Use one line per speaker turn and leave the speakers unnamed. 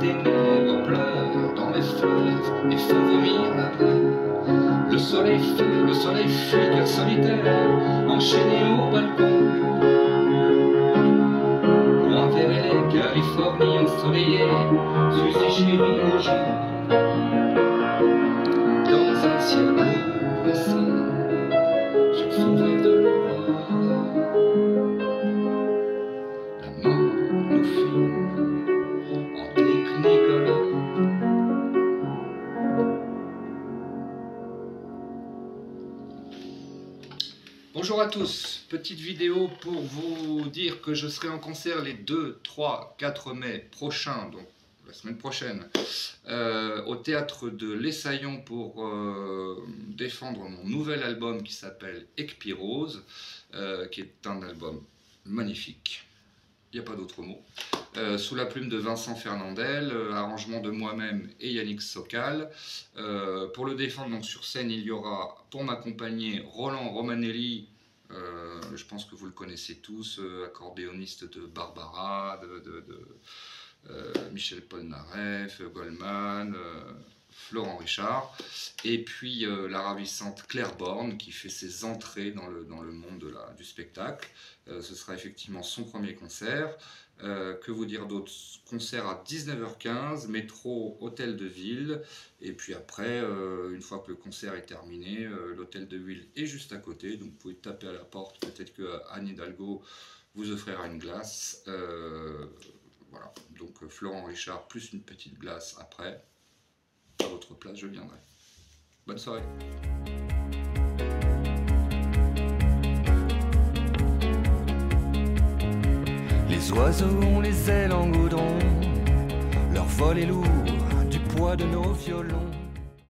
ténèbres pleurent dans les fleuves et font vomir la mer. Le soleil fuit, cœur solitaire, enchaîné au balcon. Loin vers les Californies ensoleillées, Suzy chérie au jour. Dans un ciel bleu blessé, sur fond vert de l'aurore, la mort nous filme en technicolore. Bonjour à tous, petite vidéo pour vous dire que je serai en concert les 2, 3, 4 mai prochains, donc la semaine prochaine, au théâtre de l'Essaillon pour défendre mon nouvel album qui s'appelle Ecpirose, qui est un album magnifique, il n'y a pas d'autre mot, sous la plume de Vincent Fernandel, arrangement de moi-même et Yannick Sokal. Pour le défendre donc, sur scène, il y aura pour m'accompagner Roland Romanelli, je pense que vous le connaissez tous, accordéoniste de Barbara, Michel Polnareff, Goldman, Florent Richard, et puis la ravissante Claire Borne qui fait ses entrées dans le monde du spectacle. Ce sera effectivement son premier concert. Que vous dire d'autre? Concert à 19h15, métro Hôtel de Ville, et puis après, une fois que le concert est terminé, l'Hôtel de Ville est juste à côté, donc vous pouvez taper à la porte, peut-être que Anne Hidalgo vous offrira une glace. Voilà, donc Florent Richard plus une petite glace après. À votre place, je viendrai. Bonne soirée.
Les oiseaux ont les ailes en goudron, leur vol est lourd du poids de nos violons.